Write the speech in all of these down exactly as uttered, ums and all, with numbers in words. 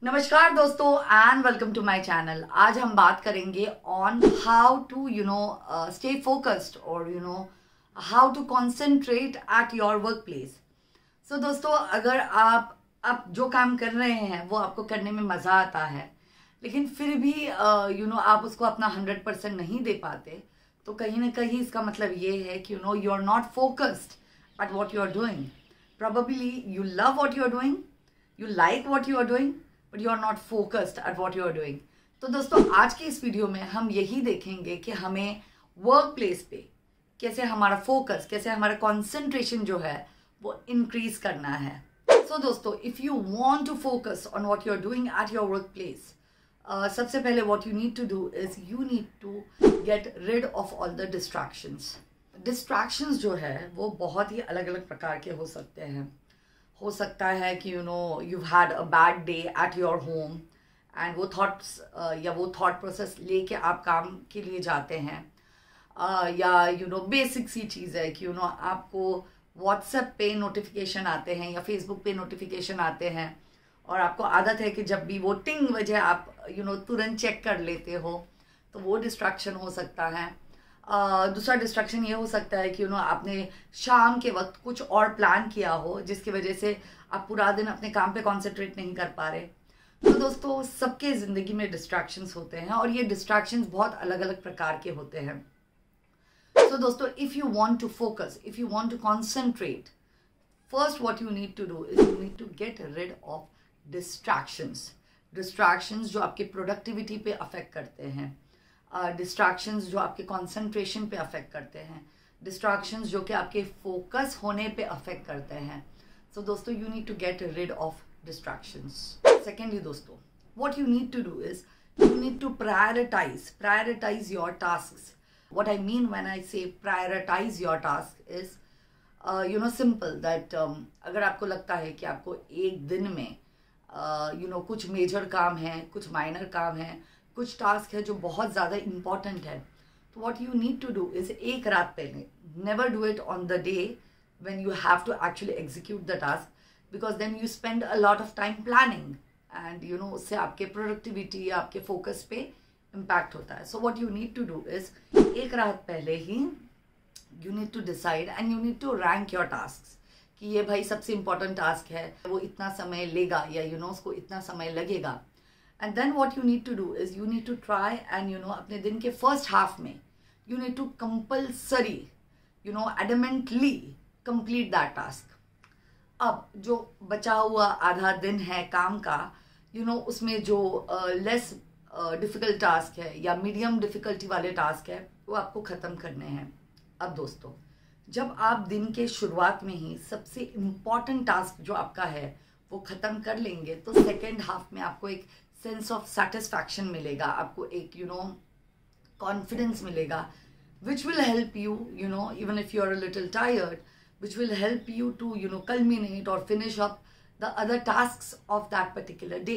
नमस्कार दोस्तों and welcome to my channel. आज हम बात करेंगे on how to you know stay focused और you know how to concentrate at your workplace. So दोस्तों, अगर आप आप जो काम कर रहे हैं वो आपको करने में मज़ा आता है, लेकिन फिर भी you uh, know you know, आप उसको अपना हंड्रेड परसेंट नहीं दे पाते, तो कहीं ना कहीं इसका मतलब ये है कि you know you are not focused at what you are doing. Probably you love what you are doing, you like what you are doing, but you are not focused at what you are doing. तो दोस्तों, आज के इस video में हम यही देखेंगे कि हमें वर्क प्लेस पे कैसे हमारा फोकस, कैसे हमारा कॉन्सेंट्रेशन जो है वो इंक्रीज करना है। सो so, दोस्तों, if you want to focus on what you are doing at your workplace, सबसे पहले what you need to do is you need to get rid of all the distractions. Distractions जो है वो बहुत ही अलग अलग प्रकार के हो सकते हैं। हो सकता है कि you know you had a bad day at your home and वो थॉट्स या वो थॉट प्रोसेस लेके आप काम के लिए जाते हैं, uh, या यू नो बेसिक सी चीज़ है कि यू you नो know, आपको व्हाट्सएप पे नोटिफिकेशन आते हैं या फेसबुक पे नोटिफिकेशन आते हैं और आपको आदत है कि जब भी वो टिंग बजे आप यू you नो know, तुरंत चेक कर लेते हो, तो वो डिस्ट्रैक्शन हो सकता है। Uh, दूसरा डिस्ट्रैक्शन ये हो सकता है कि यू नो आपने शाम के वक्त कुछ और प्लान किया हो जिसकी वजह से आप पूरा दिन अपने काम पे कॉन्सेंट्रेट नहीं कर पा रहे। तो दोस्तों, सबके ज़िंदगी में डिस्ट्रैक्शंस होते हैं और ये डिस्ट्रैक्शंस बहुत अलग अलग प्रकार के होते हैं। सो so, दोस्तों, if you want to focus, if you want to concentrate, first what you need to do is you need to get rid of distractions. Distractions जो आपकी प्रोडक्टिविटी पे अफेक्ट करते हैं, डिस्ट्रैक्शंस uh, जो आपके concentration पे affect करते हैं, डिस्ट्रैक्शंस जो कि आपके फोकस होने पे अफेक्ट करते हैं। सो so, दोस्तों, you need to get rid of distractions. Secondly दोस्तों, what you need to do is you need to prioritise prioritise your tasks. What I mean when I say prioritise your task is you know simple that अगर आपको लगता है कि आपको एक दिन में you uh, know you know, कुछ मेजर काम है, कुछ माइनर काम है, कुछ टास्क है जो बहुत ज़्यादा इम्पॉर्टेंट है, तो what you need to do is एक रात पहले, never do it on the day when you have to actually execute the task, because then you spend a lot of time planning and you know उससे आपके productivity या आपके focus पे impact होता है। So what you need to do is एक रात पहले ही you need to decide and you need to rank your task कि ये भाई सबसे इम्पॉर्टेंट टास्क है, वो इतना समय लेगा या यू नो उसको इतना समय लगेगा। And then what you need to do is you need to try and you know अपने दिन के first half में you need to compulsory you know adamantly complete that task। अब जो बचा हुआ आधा दिन है काम का, you know उसमें जो uh, less uh, difficult task है या medium difficulty वाले task है वो आपको ख़त्म करने हैं। अब दोस्तों, जब आप दिन के शुरुआत में ही सबसे important task जो आपका है वो ख़त्म कर लेंगे, तो सेकेंड हाफ में आपको एक सेंस ऑफ सेटिस्फैक्शन मिलेगा, आपको एक यू नो कॉन्फिडेंस मिलेगा, which will help you you know even if you are a little tired, which will help you to you know culminate और finish up the other tasks of that particular day.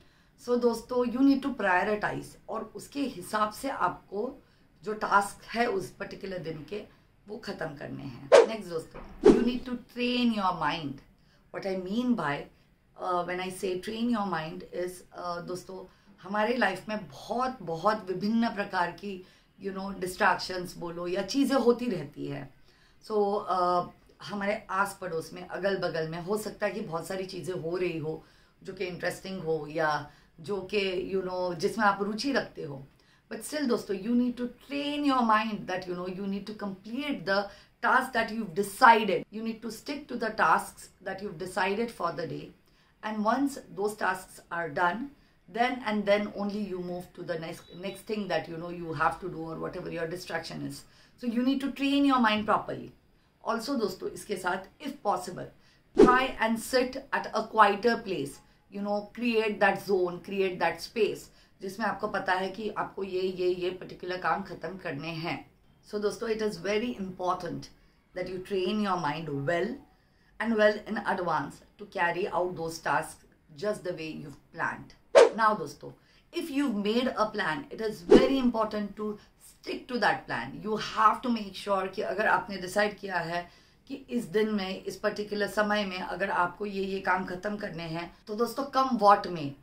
So दोस्तों, you need to prioritise और उसके हिसाब से आपको जो task है उस पर्टिकुलर दिन के वो ख़त्म करने हैं। नेक्स्ट दोस्तों, you need to train your mind. What I mean by when I say train your mind is दोस्तों, हमारे लाइफ में बहुत बहुत विभिन्न प्रकार की यू नो डिस्ट्रैक्शंस बोलो या चीज़ें होती रहती है। सो so, uh, हमारे आस पड़ोस में अगल बगल में हो सकता है कि बहुत सारी चीज़ें हो रही हो जो कि इंटरेस्टिंग हो या जो कि यू नो जिसमें आप रुचि रखते हो, बट स्टिल दोस्तों you need to train your mind that you know you need to complete the task that you've decided. You need to stick to the tasks that you've decided for the day. And once those tasks are done, then and then only you move to the next next thing that you know you have to do or whatever your distraction is. So you need to train your mind properly. Also दोस्तों, इसके साथ if possible try and sit at a quieter place. You know, create that zone, create that space जिसमें आपको पता है कि आपको ये ये ये particular काम खत्म करने हैं। So दोस्तों, it is very important that you train your mind well and well in advance to carry out those tasks just the way you've planned. Now दोस्तों, if you've made a plan, it is very important to stick to that plan. You have to make sure कि अगर आपने decide किया है कि इस दिन में, इस पर्टिकुलर समय में अगर आपको ये ये काम खत्म करने हैं, तो दोस्तों कम वॉट में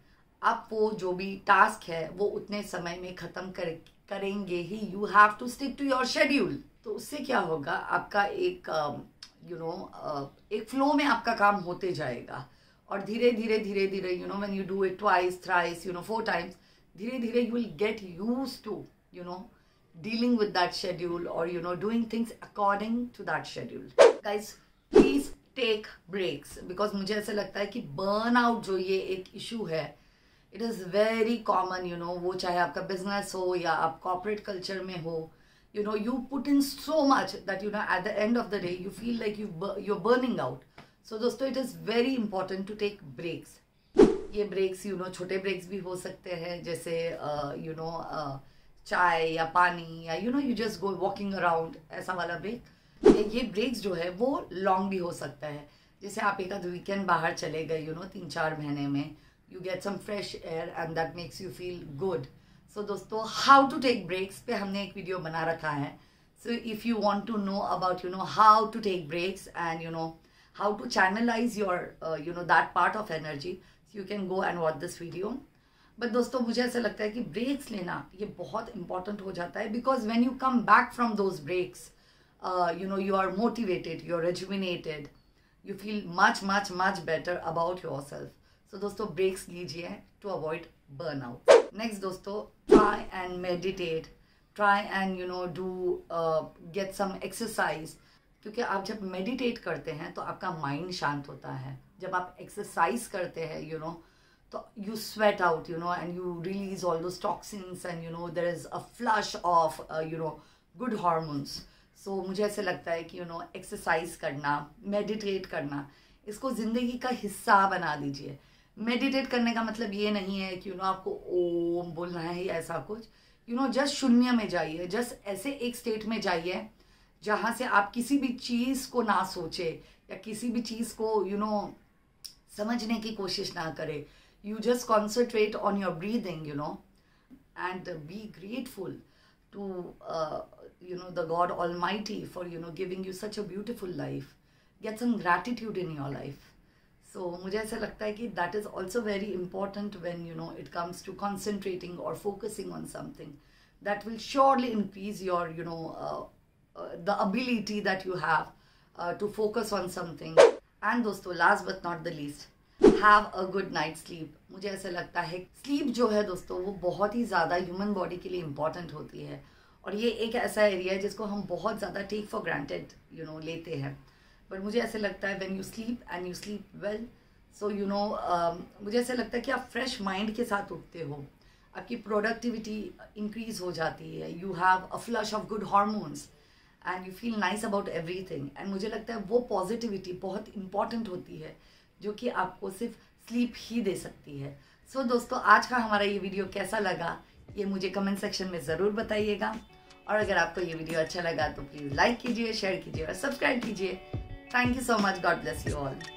आप वो जो भी टास्क है वो उतने समय में ख़त्म कर करेंगे ही. You have to stick to your schedule. तो उससे क्या होगा, आपका एक यू नो एक फ्लो में आपका काम होते जाएगा और धीरे धीरे धीरे धीरे you know when you do it twice thrice you know four times, धीरे धीरे you will get used to you know dealing with that schedule or you know doing things according to that schedule. Guys, please take breaks because मुझे ऐसा लगता है कि burnout जो ये एक issue है, it is very common, you know, वो चाहे आपका business हो या आप corporate culture में हो, you know, you put in so much that you know at the end of the day you feel like you you're burning out. So दोस्तों, it is very important to take breaks. ये breaks you know छोटे breaks भी हो सकते हैं, जैसे uh, you know uh, चाय या पानी या you know you just go walking around, ऐसा वाला ब्रेक. ये ब्रेक्स जो है वो लॉन्ग भी हो सकता है, जैसे आप एक आध वीकेंड बाहर चले गए यू नो तीन चार महीने में, you get some fresh air and that makes you feel good. So दोस्तों, हाउ टू टेक ब्रेक्स पे हमने एक वीडियो बना रखा है. So if you want to know about you know how to take breaks and you know how to channelise your you know that part of energy, you can go and watch this video. But दोस्तों, मुझे ऐसा लगता है कि breaks लेना ये बहुत important हो जाता है because when you come back from those breaks you know you are motivated, you are rejuvenated, you feel much much much better about yourself. So दोस्तों, ब्रेक्स लीजिए टू अवॉइड बर्नआउट. नेक्स्ट दोस्तों, try and meditate, try and you know do get some exercise. क्योंकि आप जब meditate करते हैं तो आपका माइंड शांत होता है. जब आप एक्सरसाइज करते हैं you know so you sweat out you know and you release all those toxins and you know there is a flush of uh, you know good hormones. so मुझे ऐसे लगता है कि you know exercise करना, meditate करना, इसको ज़िंदगी का हिस्सा बना दीजिए. meditate करने का मतलब ये नहीं है कि you know आपको ओम बोलना है या ऐसा कुछ. you know just शून्य में जाइए, just ऐसे एक स्टेट में जाइए जहाँ से आप किसी भी चीज़ को ना सोचे या किसी भी चीज़ को you know समझने की कोशिश ना करें. You just concentrate on your breathing, you know, and be grateful to, uh, you know, the God Almighty for, you know, giving you such a beautiful life. Get some gratitude in your life. So, मुझे ऐसा लगता है कि that is also very important when, you know, it comes to concentrating or focusing on something. That will surely increase your, you know, uh, uh, the ability that you have uh, to focus on something. And दोस्तों, last but not the least, have a good night sleep. मुझे ऐसा लगता है sleep जो है दोस्तों वो बहुत ही ज़्यादा ह्यूमन बॉडी के लिए इम्पॉर्टेंट होती है और ये एक ऐसा एरिया है जिसको हम बहुत ज़्यादा take for granted you know लेते हैं. बट मुझे ऐसे लगता है when you sleep and you sleep well, so you know मुझे ऐसा लगता है कि आप फ्रेश माइंड के साथ उठते हो, आपकी प्रोडक्टिविटी इंक्रीज हो जाती है, you have a flush of good hormones and you feel nice about everything. And मुझे लगता है वो पॉजिटिविटी बहुत इंपॉर्टेंट होती है जो कि आपको सिर्फ स्लीप ही दे सकती है. सो so, दोस्तों, आज का हमारा ये वीडियो कैसा लगा ये मुझे कमेंट सेक्शन में ज़रूर बताइएगा. और अगर आपको ये वीडियो अच्छा लगा तो प्लीज़ लाइक कीजिए, शेयर कीजिए और सब्सक्राइब कीजिए. Thank you so much. God bless you all.